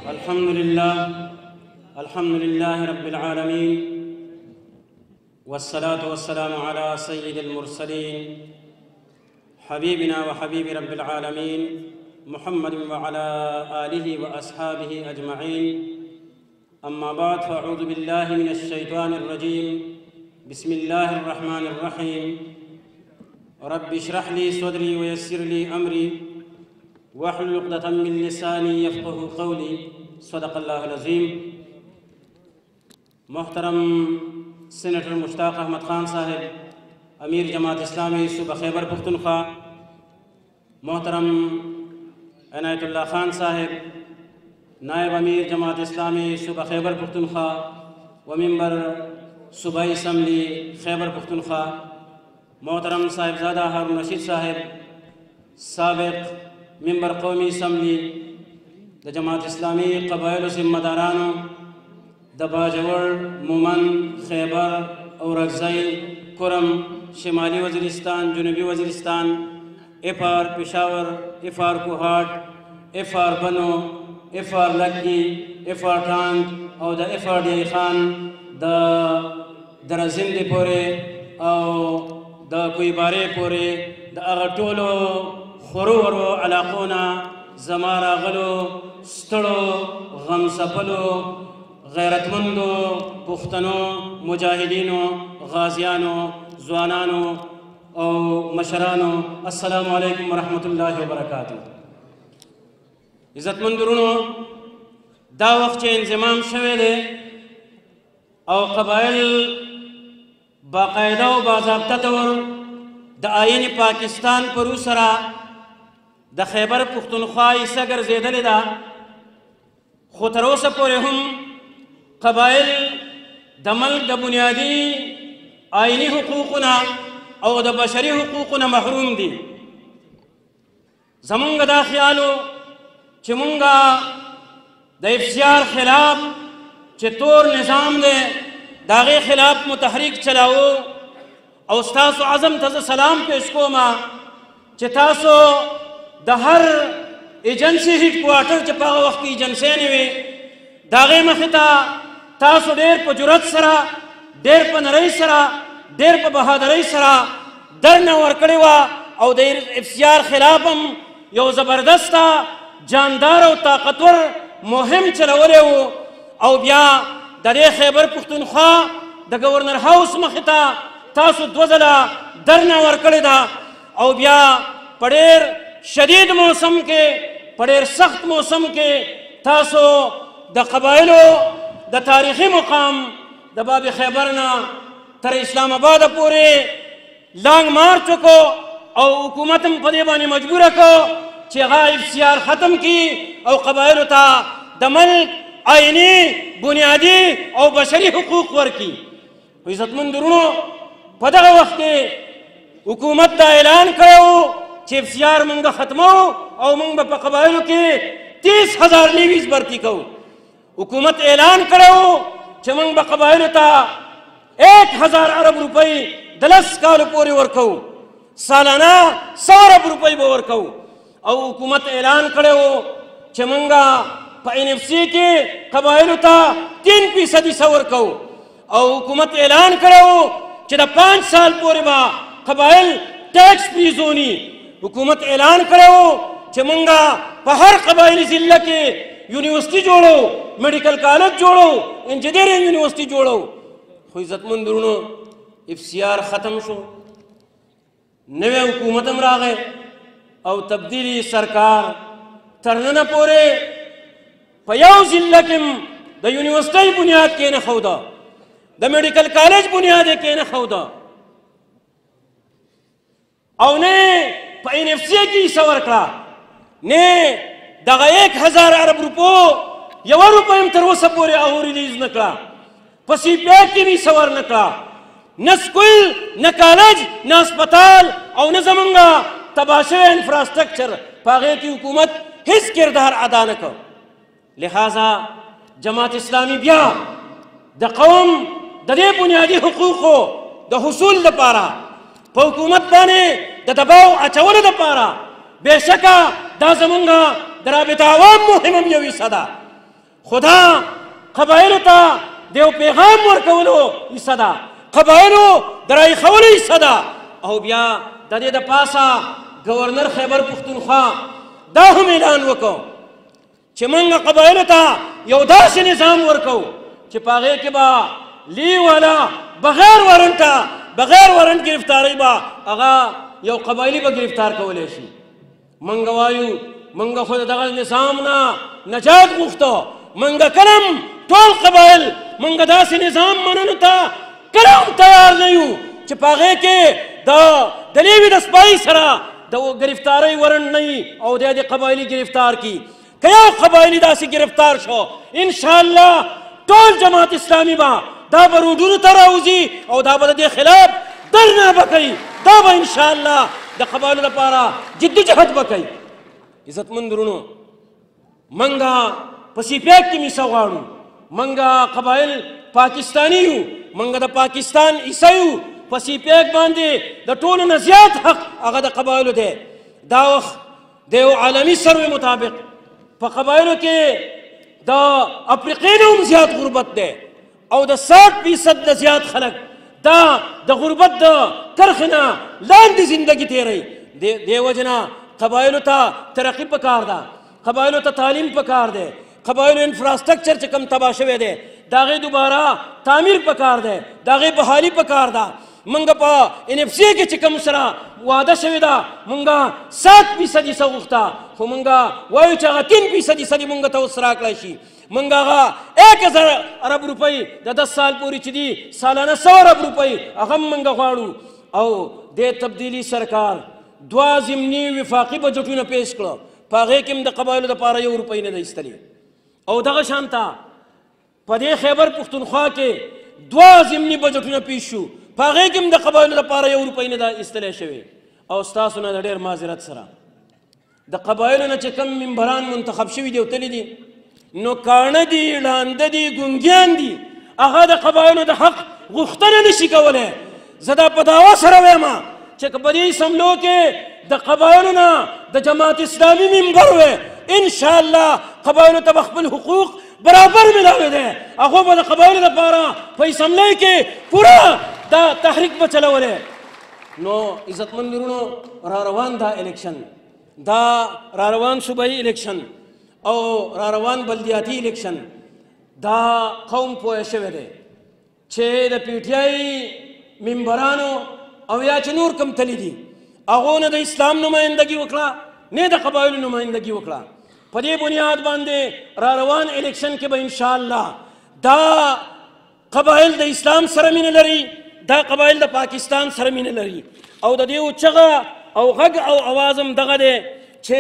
الحمد لله رب العالمين والصلاة والسلام على سيد المرسلين حبيبنا وحبيب رب العالمين محمد وعلى آله وأصحابه أجمعين. أما بعد، فأعوذ بالله من الشيطان الرجيم. بسم الله الرحمن الرحيم. رب اشرح لي صدري ويسر لي أمري واحلل عقدة من لساني يفقه قولي. صدق الله العظيم. محترم سینیٹر مشتاق احمد خان صاحب، امیر جماعت اسلامی صوبہ خیبر پختونخوا، محترم عنایت اللہ خان صاحب، نائب امیر جماعت اسلامی صوبہ خیبر پختونخوا و ممبر صوبائی اسمبلی خیبر پختونخوا، محترم صاحبزادہ ہارون رشید صاحب، سابق ممبر قومی اسمبلی د جماعت اسلامی قبائل و ذمہ دارانو د باجوڑ، مومن، خیبر، اورکزئی، کرم، شمالی وزیرستان، جنوبی وزیرستان، افار پشاور، افار کوہاٹ، افار بنو، افار لکی، افار ٹانگ او د افار ڈی خان د درزندی پورے او د کوئی بارے پورے د اغا ټولو خورو ورو علاقونا زما راغلو ستړو غم سپلو غیرتمندو پښتنو مجاهدینو غازیانو ځوانانو او مشرانو، السلام علیکم ورحمۃ اللہ وبرکاتہ. عزتمند ورونو، دا وخت چې انضمام شوی دی او قبایل باقاعده او باضابطه طور د آئین پاکستان پر سره د خیبر پختونخوا حصه ګرځېدلې ده، خو تر اوسه پورې هم قبایل د ملک د بنیادي آئینی حقوقونه او د بشري حقوقونه محروم دي. زمونږ دا خیالو چې مونږه د افسیار خلاف چې تور نظام دی د هغې خلاف متحرک چلاوو، او ستاسو عزم ته زه سلام پیش کومه چې تاسو د هر ایجنسي هیډ کوارټر چې په هغه وخت کې ایجنسیانې وې د هغې مخې ته تاسو ډېر په جرأت سره، ډېر په نرۍ سره، ډېر په بهادرۍ سره درنه ورکړې وه او د افسیار خلاف هم یو زبردسته جاندار او طاقتور مهم چلولی و. او بیا د دې خیبر پښتونخوا د ګورنر هاوس مخې ته تاسو دوه ځله درنه ورکړې ده، او بیا په ډېر شدید موسم کې، په ډېر سخت موسم کې تاسو د قبایلو د تاریخي مقام د باب خیبر نه تر اسلام آباد پورې لانګ مارچ وکړو او حکومت هم په دې باندې مجبوره کړو چې هغه افسیار ختم کړي او قبایلو ته د ملک آئیني بنیادي او بشري حقوق ورکړي. عزتمند ورونو، په دغه وخت کې حکومت دا اعلان کړی و چې افسیار مونږ ختمو او مونږ به په قبایلو کې 30,000 لیویز برتی کوو. حکومت اعلان کړی و چې مونږ به قبایلو ته 1,000 ارب روپۍ د 10 کالو پورې ورکوو، سالانه 100 ارب روپۍ به ورکوو. او حکومت اعلان کړی و چې مونږ په NFC کې قبایلو ته 3% حصه ورکوو. او حکومت اعلان کړی و چې د 5 سال پورې به قبایل ټیکس فری زونی. حکومت اعلان کړی و چې مونږه په هر قبایلي ضلع کې یونیورسټي جوړو، میډیکل کالج جوړو، انجینرینګ یونیورسټي جوړو. خو عزتمند ورونو، افسیار ختم شو، نوی حکومت هم راغی او تبدیلی سرکار تر ننه پورې په یو ضلع کې د یونیورسټۍ بنیاد کېنښوده، د میډیکل کالج بنیاد یې کېنښوده، او نه په NFC کې حصه ورکړه، نه دغه 1,000 ارب روپو یوه روپۍ هم تر اوسه پورې هغو ریلیز نه کړه، په CPI کې هم حصه ورنه کړه، نه سکول، نه کالج، نه اسپتال او نه زمونږ تباه شوی انفراسټرکچر په هغې کې حکومت هیڅ کردار ادا نه کړ. لہذا جماعت اسلامی بیا د قوم د دې بنیادي حقوقو د حصول لپاره په حکومت باندې د دباو اچولو دپاره بېشکه دا زمونږ د رابطه عوام مهم هم یو حصه ده. خدا قبایلو ته د یو پیغام ورکولو حصه ده، قبایلو د رایښولو حصه ده. او بیا د دې د پاسه گورنر خیبر پښتونخوا دا هم اعلان وکړو چې موږ قبایلو ته یو داسې نظام ورکو چې په هغې کې به لی والا بغیر ورنټ گرفتاری به هغه یو قبایلي به گرفتار کولی شي. موږ وایو موږ خو د دغه نظام نه نجات غوښتو، موږ کله هم ټول قبایل موږ داسې نظام منلو ته کله هم تیار نه یو چې په هغې کې د لیوي د سپایي سره د گرفتاری ورنټ نه وي او دی د قبایلي گرفتار کي. که یو قبایلي داسې گرفتار شو انشاءالله ټول جماعت اسلامي به دا به روډونو ته راوځي او دا به د دې خلاف درنه به کوي، دا به انشاءالله د قبایلو لپاره جدي جهد به کوي. عزتمند ورونو، منګه په سی پی ایف کې میسه غواړو، منګه قبایل پاکستاني یو، منګه د پاکستان حصه یو. په سی پی ایف باندې د ټولو نه زیات حق هغه د قبایلو دی. دا وخت د یو عالمي سروې مطابق په قبایلو کې د افریقې نه هم زیات غربت دی او د 60% نه زیات خلک دا د غربت د کرښې نه لاندې زندګي تېروي. دې وجې نه قبایلو ته ترقي پکار ده، قبایلو ته تعلیم پکار دی، قبایلو انفراسټرکچر چې کوم تباه شوی دی د هغې دوباره تعمیر پکار دی، د هغې بحالي پکار ده. موږ په NFC کې چې کوم سره وعده شوې ده موږ 7% حصه غوښته، خو موږ وایو چې هغه 3% حصه دې موږ ته اوس راکړی شي. موږ هغه 1000 ارب روپۍ د 10 سال پورې چې دي سالانه 100 ارب روپۍ هغه هم موږ غواړو. او دې تبدیلي سرکار 2 ضمني وفاقي بجټونه پیش کړه، په هغې کې هم د قبایلو دپاره 1 روپۍ نه ده ایستلې. او دغه شانته په دې خیبر پښتونخوا کې 2 ضمني بجټونه پیش شو، په هغې کې هم د قبایلو لپاره 1 روپۍ نه ده ایستلی شوې. او ستاسو نه د ډېر معذرت سره د قبایلو نه چې کوم ممبران منتخب شوي دي او تللي دي نو کاڼه دي، ړانده دي، ګونګیان دي، هغه د قبایلو د حق غوښتنه نشي کولی. زه دا په دعوا سره وایم چې که په دې اسمبلو کې د قبایلو نه د جماعت اسلامي ممبر وی انشاءالله قبایلو ته به خپل حقوق برابر ملاوی دی، هغو به د قبایلو لپاره په اسمبلۍ کې پوره دا تحریک به چلولی. نو عزتمند ورونو، را روان دا الیکشن، دا را روان صوبایي الیکشن او را روان بلدیاتي الیکشن، دا قوم پوه شوی دی چې د پی ټي آی ممبرانو او یا چې نور کم تللی دي هغو نه د اسلام نمایندګي وکړه نه د قبایلو نمایندګي وکړه. په دې بنیاد باندې را روان الیکشن کې به انشاءالله دا قبایل د اسلام سره مینه لري، دا قبایل د پاکستان سره مینه لري. او د دې چغه او غږ او اواز هم دغه دی چې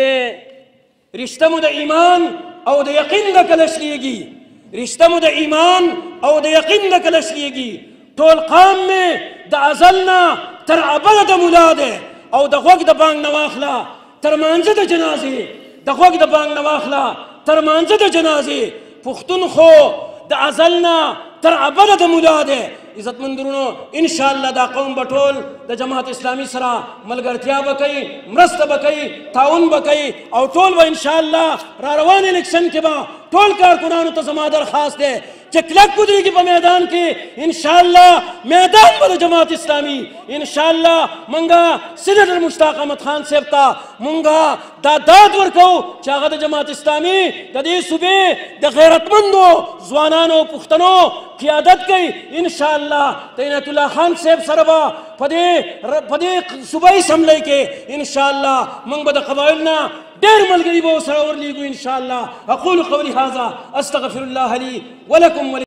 رشته مو د ایمان او د یقین د کله شلیږي، رشته مو د ایمان او د یقین د کله شلیږي. ټول قام مې د ازل نه تر ابده د ملا دی او د غوږ د بانګ نه واخله تر مانځه د جنازې، د غوږ د بانګ نه واخله تر مانځه د جنازې. پښتون خو د ازل نه تر ابده د ملا دی. عزتمند ورونو، انشاءالله دا قوم به ټول د جماعت اسلامي سره ملګرتیا به کوي، مرسته به کوي، تعاون به کوي او ټول به انشاءالله را روان الیکشن کې به ټول کارکنانو ته زما درخواست دی چې کلک ودرېږي په میدان کې. انشاءالله میدان به د جماعت اسلامي انشاءالله منګه سینیټر مشتاق احمد خان صاحب ته منګه دا داد ورکوو چې هغه د جماعت اسلامي د دې صوبې د غیرتمندو ځوانانو پښتنو قیادت کوي. انشاءالله د عنایت الله خان صاحب سره به په دې صوبایي اسمبلۍ کې انشاءالله موږ به د قبایلو نه ډېر ملګري به ورسره ورلیږو انشاءالله. اقول قولي هذا استغفر الله لي ولكم